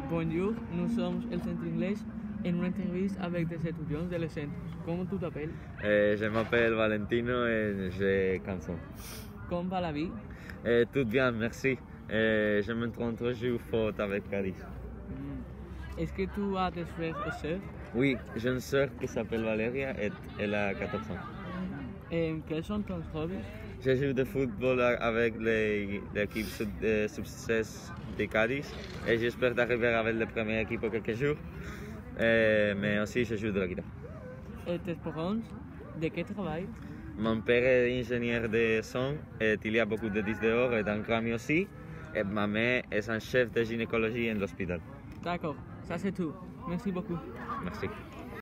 Bonjour, nous sommes au Centre Anglais en une entreviste avec des étudiants de le centre. Comment tu t'appelles? Je m'appelle Valentino et j'ai 15 ans. Comment va la vie? Tout bien, merci. Je me trouve toujours fort avec Paris. Est-ce que tu as des frères et sœurs? Oui, j'ai une sœur qui s'appelle Valeria et elle a 14 ans. Quels sont tes hobbies? Je joue de football avec l'équipe sub-16 de Cadiz et j'espère d'arriver avec la première équipe pour quelques jours. Mais aussi je joue de la guitare. Et tes parents, de quel travail? Mon père est ingénieur de son et il y a beaucoup de disques d'or et dans Grammy aussi. Et ma mère est un chef de gynécologie en l'hôpital. D'accord, ça c'est tout. Merci beaucoup. Merci.